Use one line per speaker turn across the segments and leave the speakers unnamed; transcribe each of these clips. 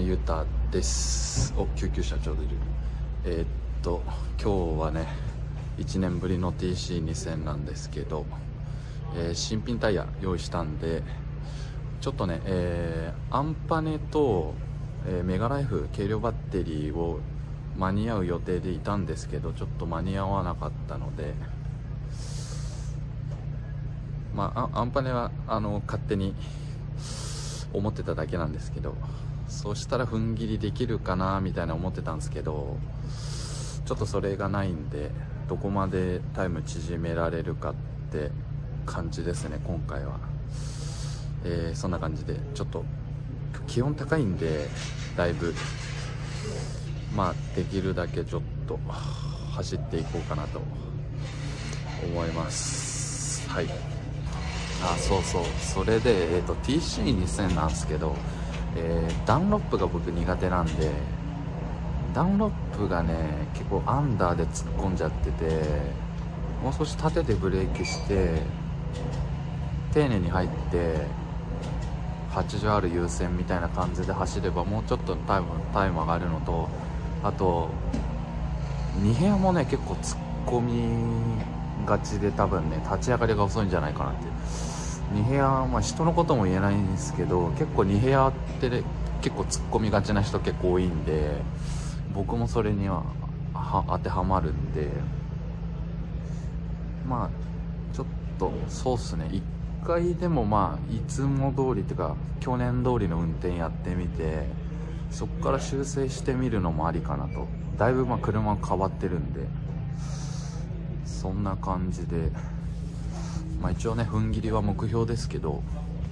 ゆうたです。救急車ちょうどいる。今日はね1年ぶりの TC2000 なんですけど、新品タイヤ用意したんで、ちょっとね、アンパネと、メガライフ軽量バッテリーを間に合う予定でいたんですけど、ちょっと間に合わなかったので、アンパネは勝手に思ってただけなんですけど、そうしたら踏ん切りできるかなみたいな思ってたんですけど、ちょっとそれがないんで、どこまでタイム縮められるかって感じですね今回は。そんな感じで、ちょっと気温高いんで、だいぶできるだけちょっと走っていこうかなと思います。はい。それで、TC2000 なんですけど、ダンロップが僕苦手なんで、ダンロップがね結構アンダーで突っ込んじゃってて、もう少し縦でブレーキして丁寧に入って80ある優先みたいな感じで走れば、もうちょっとタイム上がるのと、あと2部屋もね結構突っ込みがちで、多分ね立ち上がりが遅いんじゃないかなって。2部屋、人のことも言えないんですけど、結構2部屋って、ね、結構突っ込みがちな人結構多いんで、僕もそれには当てはまるんで、ちょっとそうっすね、1回でもいつも通りっていうか去年通りの運転やってみて、そこから修正してみるのもありかなと。だいぶ車変わってるんで、そんな感じで、一応ね踏ん切りは目標ですけど、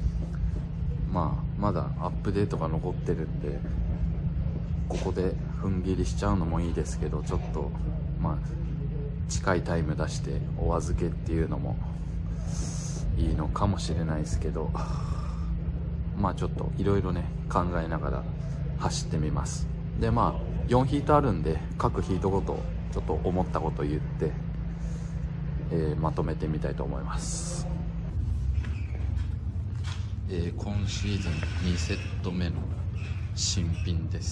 まだアップデートが残ってるんで、ここで踏ん切りしちゃうのもいいですけど、ちょっと近いタイム出してお預けっていうのもいいのかもしれないですけど、ちょっといろいろね考えながら走ってみます。で4ヒートあるんで、各ヒートごとちょっと思ったこと言って、まとめてみたいと思います。今シーズン2セット目の新品です。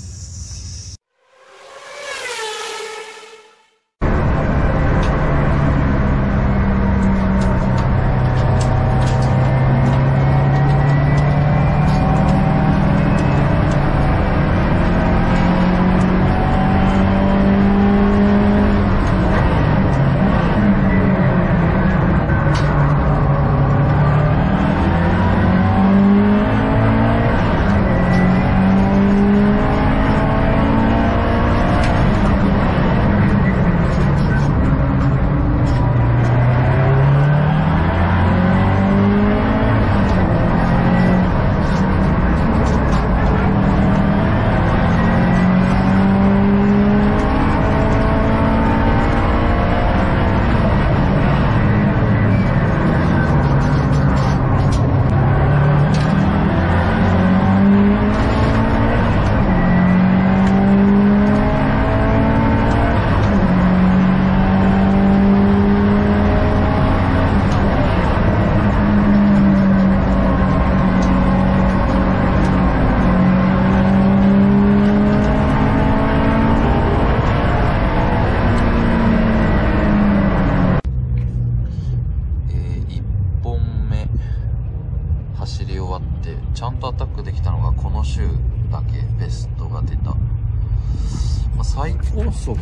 走り終わってちゃんとアタックできたのがこの週だけベストが出た。最高速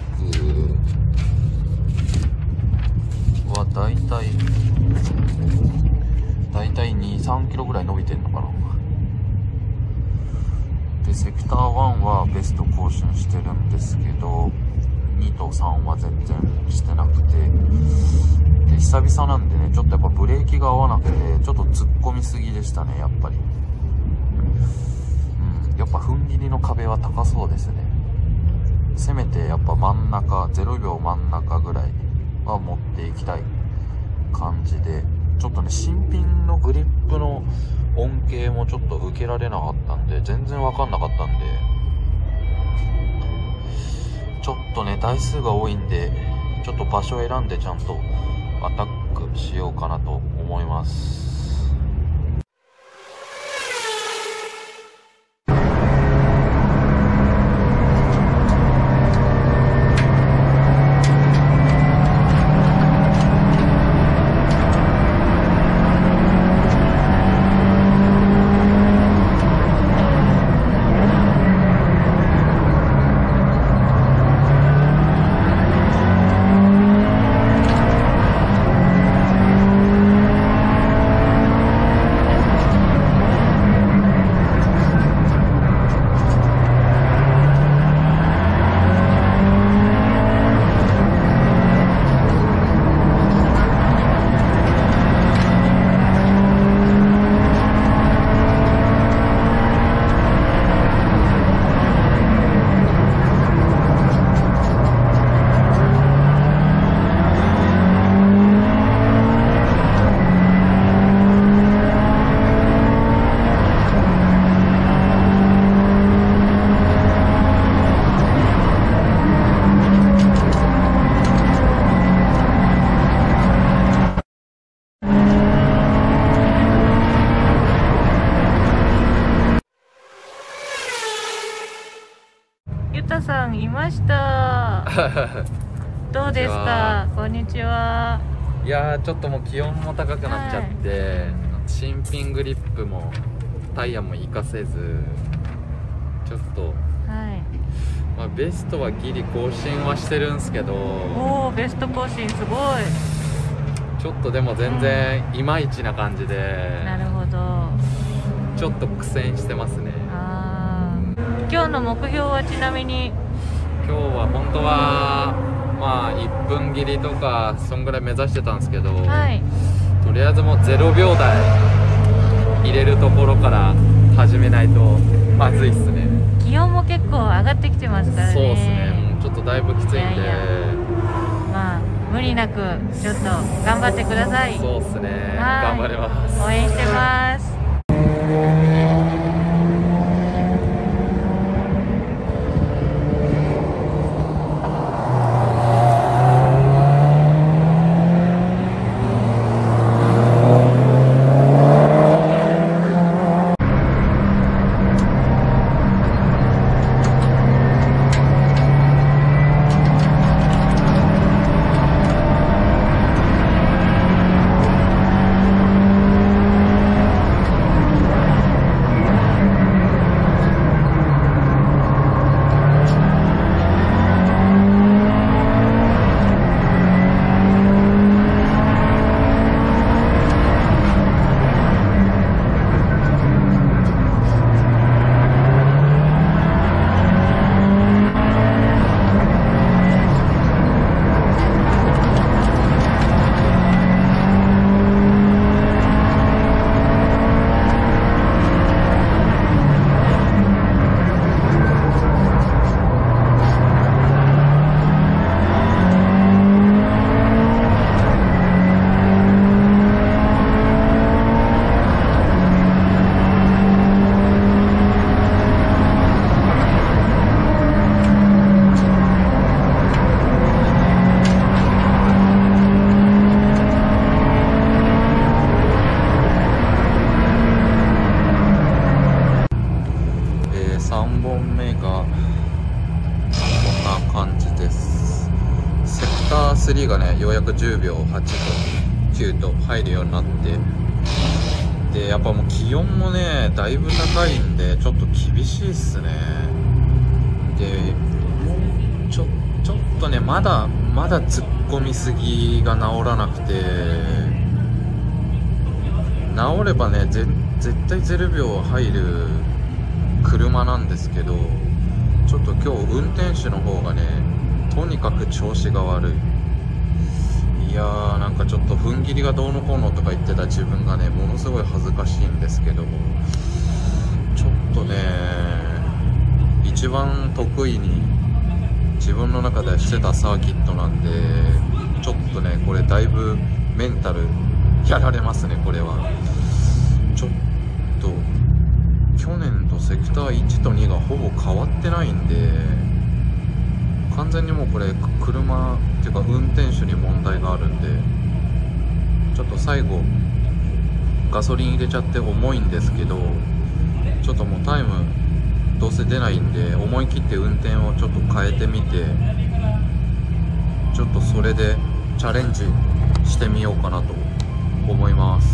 はだいたい 2,3 キロぐらい伸びてんのかな。でセクター1はベスト更新してるんですけど、2と3は全然してなくて、で久々なんでね、ちょっとやっぱブレーキが合わなくて、ちょっと突っ込みすぎでしたね、やっぱり。やっぱ踏ん切りの壁は高そうですね。せめてやっぱ真ん中、0秒真ん中ぐらいは持っていきたい感じで、ちょっとね新品のグリップの恩恵もちょっと受けられなかったんで、全然わかんなかったんで、ちょっとね台数が多いんで、ちょっと場所を選んでちゃんとアタックしようかなと思います。
んいました。どうですか。こんにちは。
いやー、ちょっともう気温も高くなっちゃって、新品グリップもタイヤも活かせず、ちょっと、まあ、ベストはギリ更新はしてるんすけど、
おー、ベスト更新すごい。
ちょっとでも全然いまいちな感じで、
なるほど。
ちょっと苦戦してますね。
今日の目標はちなみに？
今日は本当はまあ1分切りとかそんぐらい目指してたんですけど、とりあえずもう0秒台入れるところから始めないとまずいっすね。
気温も結構上がってきてますからね。
そうっすね。もうちょっとだいぶきついんで、
まあ無理なくちょっと頑張ってください。
そうっすね。頑張ります。
応援してます。
3本目がこんな感じです。セクター3がね、ようやく10秒8と9と入るようになって、でやっぱもう気温もねだいぶ高いんでちょっと厳しいっすね。でちょっとねまだ突っ込みすぎが治らなくて、治ればね絶対0秒入る車なんですけど、ちょっと今日運転手の方がねとにかく調子が悪い。いやー、なんかちょっと踏ん切りがどうのこうのとか言ってた自分がねものすごい恥ずかしいんですけど、ちょっとね一番得意に自分の中でしてたサーキットなんで、ちょっとねこれだいぶメンタルやられますね。これはちょっと去年とセクター1と2がほぼ変わってないんで、完全にもうこれ車っていうか運転手に問題があるんで、ちょっと最後ガソリン入れちゃって重いんですけど、ちょっともうタイムどうせ出ないんで思い切って運転をちょっと変えてみて、ちょっとそれでチャレンジしてみようかなと思います。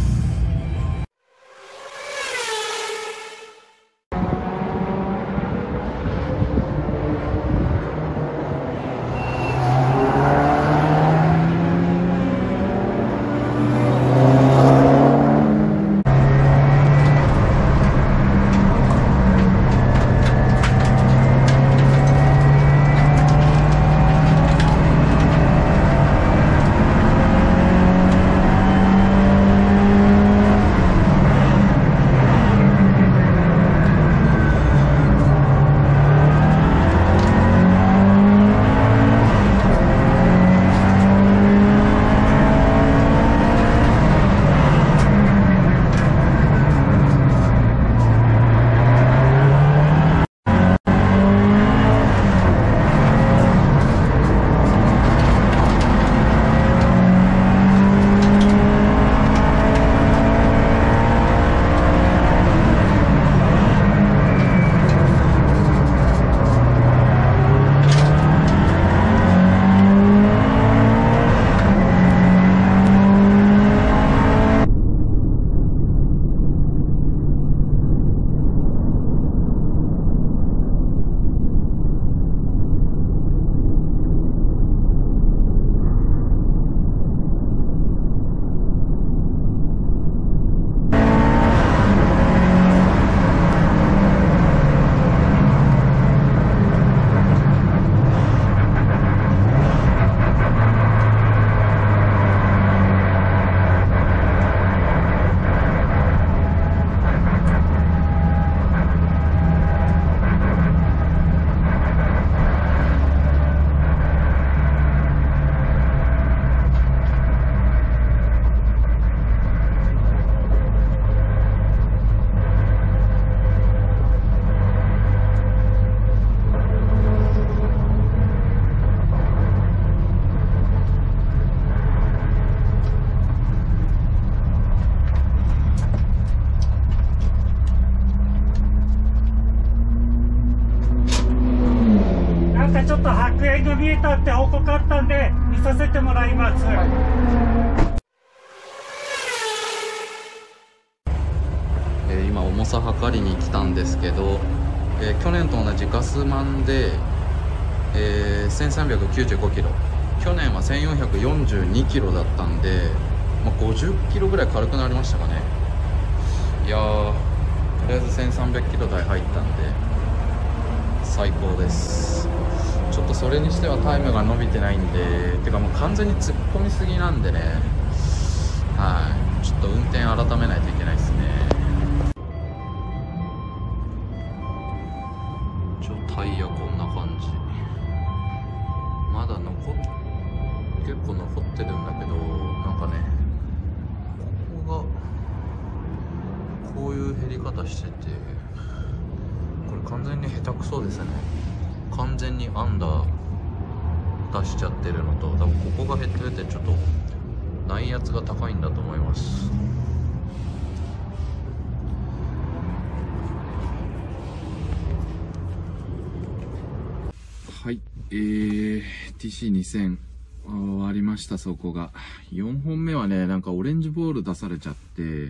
たって報告あったんで見させてもらいます。
今重さ測りに来たんですけど、去年と同じガスマンで、1395キロ、去年は1442キロだったんで、50キロぐらい軽くなりましたかね。いやー、とりあえず1300キロ台入ったんで最高です。ちょっとそれにしてはタイムが伸びてないんで、てかもう完全に突っ込みすぎなんでね、はい、ちょっと運転改めないといけないですね。タイヤこんな感じ、まだ結構残ってるんだけど、なんかね、ここがこういう減り方してて、これ完全に下手くそですね。完全にアンダー出しちゃってるのと、多分ここが減ってるってちょっと内圧が高いんだと思います。はい、TC2000 終わりました。そこが4本目はね、なんかオレンジボール出されちゃって、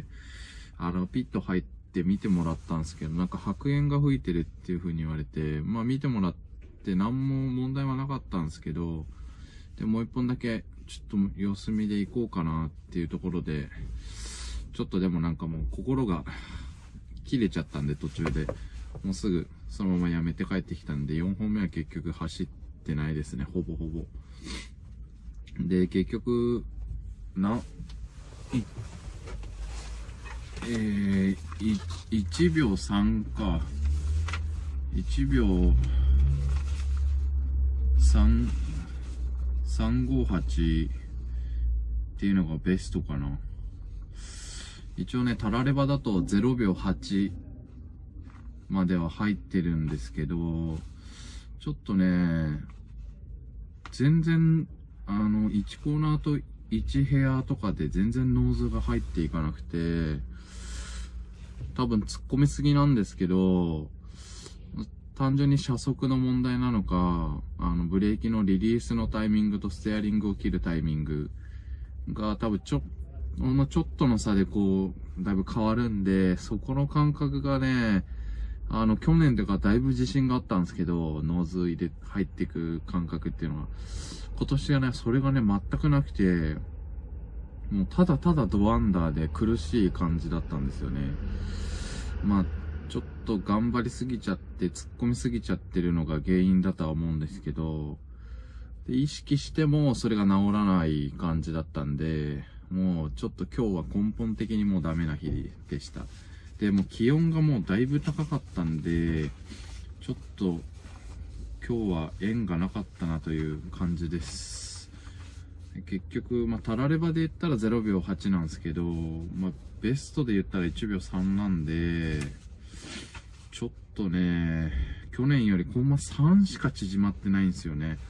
ピット入って見てもらったんですけど、なんか白煙が吹いてるっていう風に言われて、見てもらって何も問題はなかったんですけど、でもう1本だけちょっと様子見で行こうかなっていうところで、ちょっとでもなんかもう心が切れちゃったんで、途中でもうすぐそのままやめて帰ってきたんで、4本目は結局走ってないですね、ほぼほぼ。で、結局、1秒3か。1秒358っていうのがベストかな。一応ね、タラレバだと0秒8までは入ってるんですけど、ちょっとね、全然、1コーナーと1ヘアとかで全然ノーズが入っていかなくて、多分突っ込みすぎなんですけど、単純に車速の問題なのか、ブレーキのリリースのタイミングとステアリングを切るタイミングが多分ちょっとの差でこう、だいぶ変わるんで、そこの感覚がね、去年とかだいぶ自信があったんですけど、ノーズ入っていく感覚っていうのは、今年はね、それがね、全くなくて、もうただただドアンダーで苦しい感じだったんですよね。ちょっと頑張りすぎちゃって、突っ込みすぎちゃってるのが原因だとは思うんですけど、で意識してもそれが治らない感じだったんで、もうちょっと今日は根本的にもうダメな日でした。で、もう気温がもうだいぶ高かったんで、ちょっと今日は縁がなかったなという感じです。結局、タラレバで言ったら0秒8なんですけど、ベストで言ったら1秒3なんで、ちょっとね、去年よりコンマ3しか縮まってないんですよね。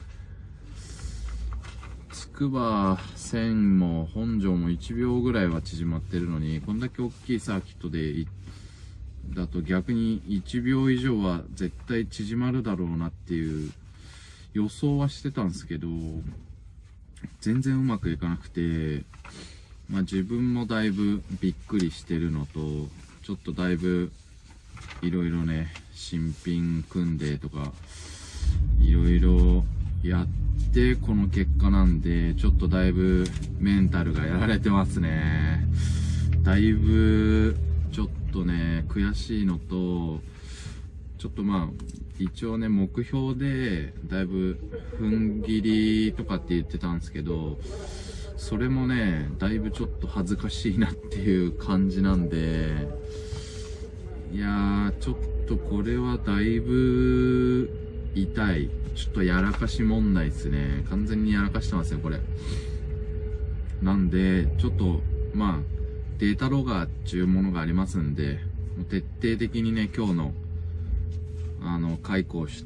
つくば1000も本庄も1秒ぐらいは縮まってるのに、こんだけ大きいサーキットでだと逆に1秒以上は絶対縮まるだろうなっていう予想はしてたんですけど、全然うまくいかなくて、自分もだいぶびっくりしてるのと、ちょっとだいぶいろいろね、新品組んでとかいろいろやってこの結果なんで、ちょっとだいぶメンタルがやられてますね。だいぶちょっとね、悔しいのと、ちょっと一応ね、目標でだいぶ踏ん切りとかって言ってたんですけど、それもね、だいぶちょっと恥ずかしいなっていう感じなんで、いやー、ちょっとこれはだいぶ痛い。ちょっとやらかし問題ですね。完全にやらかしてますよ、これ。なんで、ちょっと、データロガーっていうものがありますんで、もう徹底的にね、今日の、解雇をして、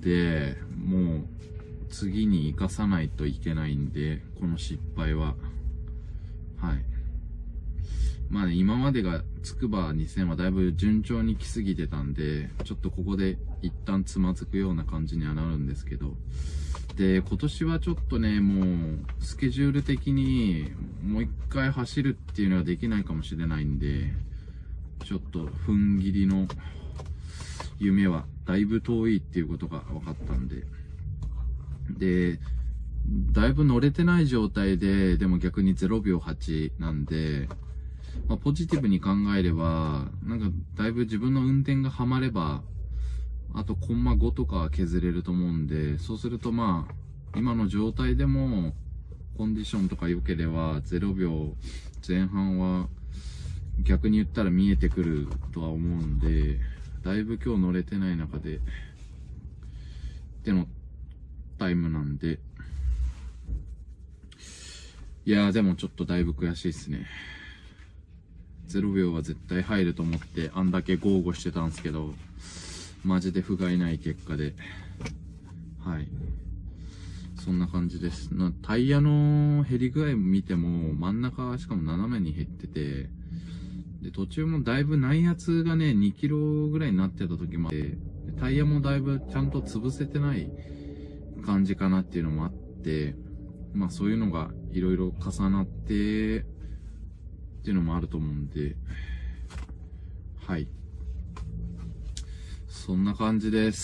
もう、次に生かさないといけないんで、この失敗は。はい。今までがつくば2000はだいぶ順調に来すぎてたんで、ちょっとここで一旦つまずくような感じにはなるんですけど、 で、今年はちょっとね、もう、スケジュール的に、もう一回走るっていうのはできないかもしれないんで、ちょっと、踏ん切りの夢は、だいぶ遠いっていうことが分かったんで。で、だいぶ乗れてない状態で、でも逆に0秒8なんで、まあ、ポジティブに考えれば、なんか、だいぶ自分の運転がハマれば、あとコンマ5とかは削れると思うんで、そうするとまあ、今の状態でも、コンディションとか良ければ、0秒前半は、逆に言ったら見えてくるとは思うんで、だいぶ今日乗れてない中で、のタイムなんで、いやーでもちょっとだいぶ悔しいですね。0秒は絶対入ると思って、あんだけ豪語してたんですけど、マジで不甲斐ない結果で、はい。そんな感じです。タイヤの減り具合見ても、真ん中しかも斜めに減ってて、で、途中もだいぶ内圧がね、2キロぐらいになってた時もあって、タイヤもだいぶちゃんと潰せてない感じかなっていうのもあって、まあそういうのがいろいろ重なって、っていうのもあると思うんで、はい。そんな感じです。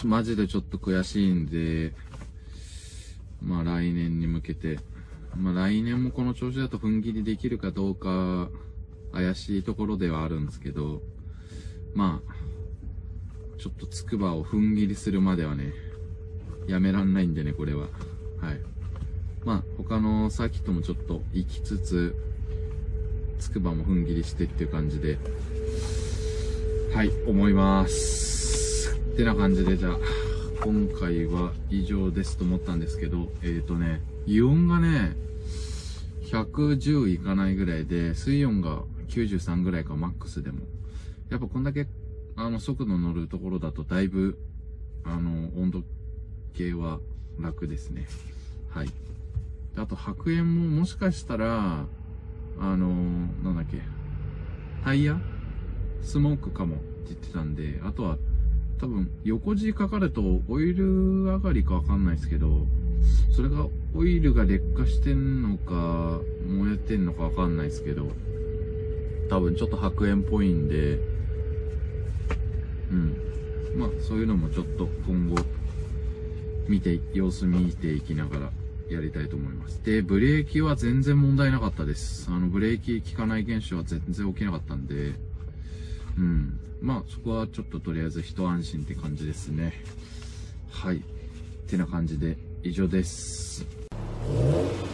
マジでちょっと悔しいんで、まあ来年に向けて、まあ来年もこの調子だと踏ん切りできるかどうか怪しいところではあるんですけど、まあ、ちょっとつくばを踏ん切りするまではね、やめらんないんでね、これは。はい。まあ他のサーキットもちょっと行きつつ、つくばも踏ん切りしてっていう感じで、はい、思います。ってな感じで、じゃあ、今回は以上ですと思ったんですけど、油温がね、110いかないぐらいで、水温が93ぐらいか、マックスでも。やっぱこんだけ、速度乗るところだと、だいぶ、温度計は楽ですね。はい。あと、白煙ももしかしたら、なんだっけ、タイヤスモークかもって言ってたんで、あとは多分横字かかるとオイル上がりかわかんないですけど、それがオイルが劣化してんのか燃えてんのかわかんないですけど、多分ちょっと白煙っぽいんで、まあそういうのもちょっと今後様子見ていきながらやりたいと思います。で、ブレーキは全然問題なかったです。ブレーキ効かない現象は全然起きなかったんで、まあ、そこはちょっととりあえず一安心って感じですね。はい。ってな感じで以上です。